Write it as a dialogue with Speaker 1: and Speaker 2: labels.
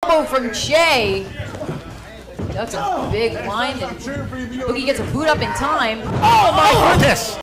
Speaker 1: Elbow from Jay. That's a big line, and Boogie gets a boot up in time.
Speaker 2: Oh my goodness!